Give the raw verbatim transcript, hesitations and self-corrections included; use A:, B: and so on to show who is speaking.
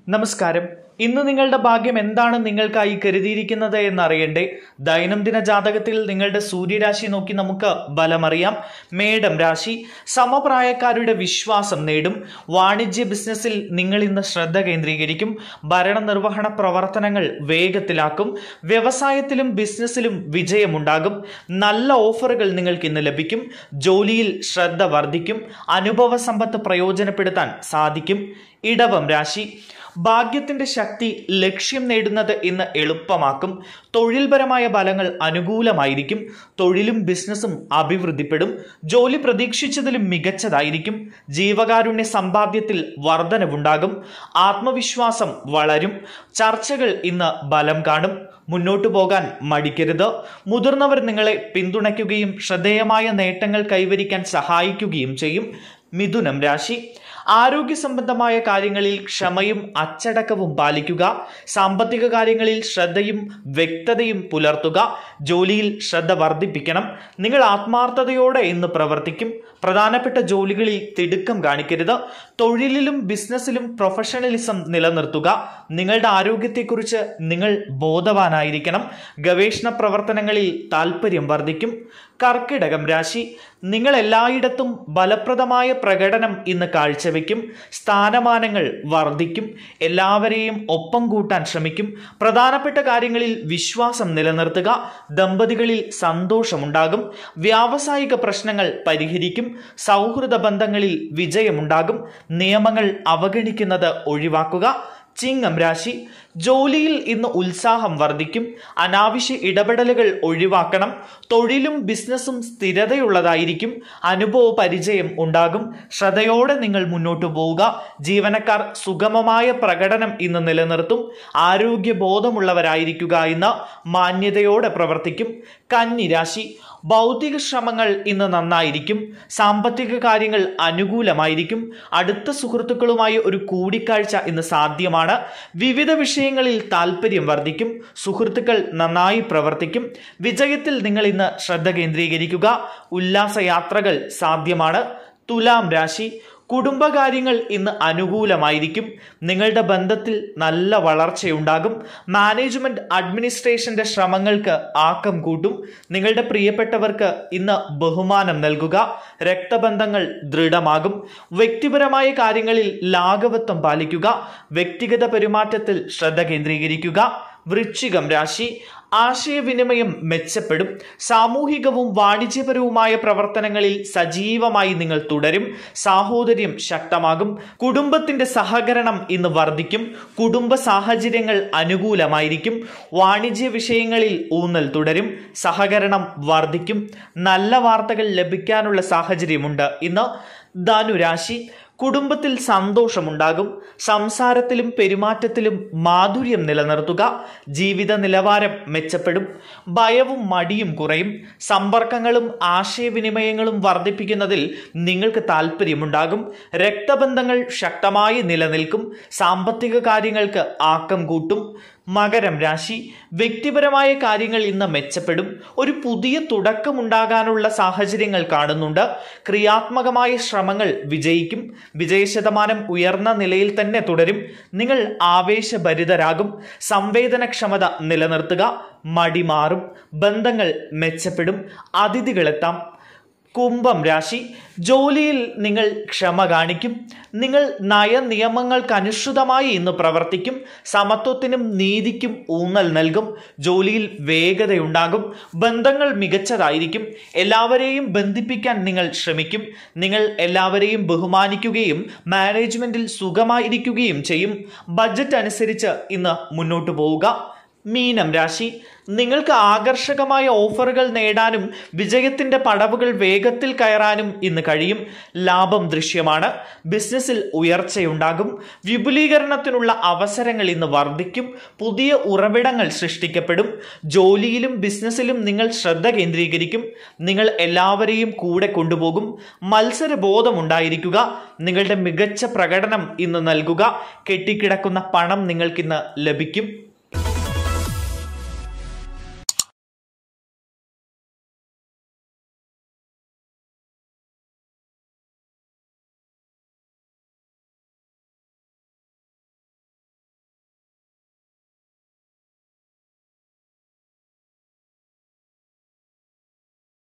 A: നമസ്കാരം. ഇന്ന് നിങ്ങളുടെ ഭാഗ്യം എന്താണ് നിങ്ങൾക്കായി കരുതിയിരിക്കുന്നത് എന്നറിയണ്ടേ? ദൈനംദിന ജാതകത്തിൽ നിങ്ങളുടെ സൂര്യരാശി നോക്കി നമുക്ക് ബലമറിയാം. മേടം രാശി സമപ്രായക്കാരുടെ വിശ്വാസം നേടും. വാണിജ്യ ബിസിനസ്സിൽ നിങ്ങൾ ഇന്ന് ശ്രദ്ധ കേന്ദ്രീകരിക്കും. ഭരണനിർവഹണ പ്രവർത്തനങ്ങൾ വേഗത്തിലാക്കും. വ്യവസായത്തിലും ബിസിനസ്സിലും വിജയമുണ്ടാകും. നല്ല ഓഫറുകൾ നിങ്ങൾക്ക് ഇന്ന് ലഭിക്കും. ജോലിയിൽ ശ്രദ്ധ വർദ്ധിക്കും. അനുഭവ സമ്പത്ത് പ്രയോജനപ്പെടുത്താൻ സാധിക്കും. ഇടവം രാശി ഭാഗ്യത്തിന്റെ ശക്തി ലക്ഷ്യം നേടുന്നത് ഇന്ന് എളുപ്പമാക്കും. തൊഴിൽപരമായ ഫലങ്ങൾ അനുകൂലമായിരിക്കും. തൊഴിലും ബിസിനസ്സും അഭിവൃദ്ധിപ്പെടും. ജോലി പ്രതീക്ഷിച്ചതിലും മികച്ചതായിരിക്കും. ജീവകാരുണ്യ സമ്പാദ്യത്തിൽ വർധനവുണ്ടാകും. ആത്മവിശ്വാസം വളരും. ചർച്ചകൾ ഇന്ന് ബലം കാണും. മുന്നോട്ടു പോകാൻ മടിക്കരുത്. മുതിർന്നവർ നിങ്ങളെ പിന്തുണയ്ക്കുകയും ശ്രദ്ധേയമായ നേട്ടങ്ങൾ കൈവരിക്കാൻ സഹായിക്കുകയും ചെയ്യും. മിഥുനം രാശി ആരോഗ്യ സംബന്ധമായ കാര്യങ്ങളിൽ ക്ഷമയും അച്ചടക്കവും പാലിക്കുക. സാമ്പത്തിക കാര്യങ്ങളിൽ ശ്രദ്ധയും വ്യക്തതയും പുലർത്തുക. ജോലിയിൽ ശ്രദ്ധ വർദ്ധിപ്പിക്കണം. നിങ്ങൾ ആത്മാർത്ഥതയോടെ ഇന്ന് പ്രവർത്തിക്കും. പ്രധാനപ്പെട്ട ജോലികളിൽ തിടുക്കം കാണിക്കരുത്. തൊഴിലിലും ബിസിനസ്സിലും പ്രൊഫഷണലിസം നിലനിർത്തുക. നിങ്ങളുടെ ആരോഗ്യത്തെക്കുറിച്ച് നിങ്ങൾ ബോധവാനായിരിക്കണം. ഗവേഷണ പ്രവർത്തനങ്ങളിൽ താല്പര്യം വർദ്ധിക്കും. കർക്കിടകം രാശി നിങ്ങൾ എല്ലായിടത്തും ഫലപ്രദമായ പ്രകടനം ഇന്ന് കാഴ്ചവെക്കും. സ്ഥാനമാനങ്ങൾ വർദ്ധിക്കും. എല്ലാവരെയും ഒപ്പം കൂട്ടാൻ ശ്രമിക്കും. പ്രധാനപ്പെട്ട കാര്യങ്ങളിൽ വിശ്വാസം നിലനിർത്തുക. ദമ്പതികളിൽ സന്തോഷമുണ്ടാകും. വ്യാവസായിക പ്രശ്നങ്ങൾ പരിഹരിക്കും. സൗഹൃദ ബന്ധങ്ങളിൽ വിജയമുണ്ടാകും. നിയമങ്ങൾ അവഗണിക്കുന്നത് ഒഴിവാക്കുക. ചിങ്ങം രാശി ജോലിയിൽ ഇന്ന് ഉത്സാഹം വർദ്ധിക്കും. അനാവശ്യ ഇടപെടലുകൾ ഒഴിവാക്കണം. തൊഴിലും ബിസിനസ്സും സ്ഥിരതയുള്ളതായിരിക്കും. അനുഭവ പരിചയം ഉണ്ടാകും. ശ്രദ്ധയോടെ നിങ്ങൾ മുന്നോട്ടു പോവുക. ജീവനക്കാർ സുഗമമായ പ്രകടനം ഇന്ന് നിലനിർത്തും. ആരോഗ്യ ബോധമുള്ളവരായിരിക്കുക. ഇന്ന് മാന്യതയോടെ പ്രവർത്തിക്കും. കന്നി രാശി ഭൗതിക ശ്രമങ്ങൾ ഇന്ന് നന്നായിരിക്കും. സാമ്പത്തിക കാര്യങ്ങൾ അനുകൂലമായിരിക്കും. അടുത്ത സുഹൃത്തുക്കളുമായി ഒരു കൂടിക്കാഴ്ച ഇന്ന് സാധ്യമാണ്. വിവിധ വിഷയങ്ങളിൽ താല്പര്യം വർദ്ധിക്കും. സുഹൃത്തുക്കൾ നന്നായി പ്രവർത്തിക്കും. വിജയത്തിൽ നിങ്ങൾ ഇന്ന് ശ്രദ്ധ കേന്ദ്രീകരിക്കുക. ഉല്ലാസയാത്രകൾ സാധ്യമാണ്. തുലാം രാശി കുടുംബകാര്യങ്ങൾ ഇന്ന് അനുകൂലമായിരിക്കും. നിങ്ങളുടെ ബന്ധത്തിൽ നല്ല വളർച്ചയുണ്ടാകും. മാനേജ്മെന്റ് അഡ്മിനിസ്ട്രേഷന്റെ ശ്രമങ്ങൾക്ക് ആക്കം കൂട്ടും. നിങ്ങളുടെ പ്രിയപ്പെട്ടവർക്ക് ഇന്ന് ബഹുമാനം നൽകുക. രക്തബന്ധങ്ങൾ ദൃഢമാകും. വ്യക്തിപരമായ കാര്യങ്ങളിൽ ലാഘവത്വം പാലിക്കുക. വ്യക്തിഗത പെരുമാറ്റത്തിൽ ശ്രദ്ധ കേന്ദ്രീകരിക്കുക. വൃശ്ചികം രാശി ആശയവിനിമയം മെച്ചപ്പെടും. സാമൂഹികവും വാണിജ്യപരവുമായ പ്രവർത്തനങ്ങളിൽ സജീവമായി നിങ്ങൾ തുടരും. സാഹോദര്യം ശക്തമാകും. കുടുംബത്തിന്റെ സഹകരണം ഇന്ന് വർദ്ധിക്കും. കുടുംബ സാഹചര്യങ്ങൾ അനുകൂലമായിരിക്കും. വാണിജ്യ വിഷയങ്ങളിൽ ഊന്നൽ തുടരും. സഹകരണം വർദ്ധിക്കും. നല്ല വാർത്തകൾ ലഭിക്കാനുള്ള സാഹചര്യമുണ്ട് ഇന്ന്. ധനുരാശി കുടുംബത്തിൽ സന്തോഷമുണ്ടാകും. സംസാരത്തിലും പെരുമാറ്റത്തിലും മാധുര്യം നിലനിർത്തുക. ജീവിത നിലവാരം മെച്ചപ്പെടും. ഭയവും മടിയും കുറയും. സമ്പർക്കങ്ങളും ആശയവിനിമയങ്ങളും വർദ്ധിപ്പിക്കുന്നതിൽ നിങ്ങൾക്ക് താല്പര്യമുണ്ടാകും. രക്തബന്ധങ്ങൾ ശക്തമായി നിലനിൽക്കും. സാമ്പത്തിക കാര്യങ്ങൾക്ക് ആക്കം കൂട്ടും. മകരം രാശി വ്യക്തിപരമായ കാര്യങ്ങൾ ഇന്ന് മെച്ചപ്പെടും. ഒരു പുതിയ തുടക്കമുണ്ടാകാനുള്ള സാഹചര്യങ്ങൾ കാണുന്നുണ്ട്. ക്രിയാത്മകമായ ശ്രമങ്ങൾ വിജയിക്കും. വിജയശതമാനം ഉയർന്ന നിലയിൽ തന്നെ തുടരും. നിങ്ങൾ ആവേശഭരിതരാകും. സംവേദനക്ഷമത നിലനിർത്തുക. മടി മാറും. ബന്ധങ്ങൾ മെച്ചപ്പെടും. അതിഥികളെത്താം. കുംഭം രാശി ജോലിയിൽ നിങ്ങൾ ക്ഷമ കാണിക്കും. നിങ്ങൾ നയനിയമങ്ങൾക്കനുസൃതമായി ഇന്ന് പ്രവർത്തിക്കും. സമത്വത്തിനും നീതിക്കും ഊന്നൽ നൽകും. ജോലിയിൽ വേഗതയുണ്ടാകും. ബന്ധങ്ങൾ മികച്ചതായിരിക്കും. എല്ലാവരെയും ബന്ധിപ്പിക്കാൻ നിങ്ങൾ ശ്രമിക്കും. നിങ്ങൾ എല്ലാവരെയും ബഹുമാനിക്കുകയും മാനേജ്മെന്റിൽ സുഖമായിരിക്കുകയും ചെയ്യും. ബഡ്ജറ്റ് അനുസരിച്ച് ഇന്ന് മുന്നോട്ടു പോവുക. മീനം രാശി നിങ്ങൾക്ക് ആകർഷകമായ ഓഫറുകൾ നേടാനും വിജയത്തിന്റെ പടവുകൾ വേഗത്തിൽ കയറാനും ഇന്ന് കഴിയും. ലാഭം ദൃശ്യമാണ്. ബിസിനസ്സിൽ ഉയർച്ചയുണ്ടാകും. വിപുലീകരണത്തിനുള്ള അവസരങ്ങൾ ഇന്ന് വർദ്ധിക്കും. പുതിയ ഉറവിടങ്ങൾ സൃഷ്ടിക്കപ്പെടും. ജോലിയിലും ബിസിനസ്സിലും നിങ്ങൾ ശ്രദ്ധ കേന്ദ്രീകരിക്കും. നിങ്ങൾ എല്ലാവരെയും കൂടെ കൊണ്ടുപോകും. മത്സരബോധമുണ്ടായിരിക്കുക. നിങ്ങളുടെ മികച്ച പ്രകടനം ഇന്ന് നൽകുക. കെട്ടിക്കിടക്കുന്ന പണം നിങ്ങൾക്കിന്ന് ലഭിക്കും.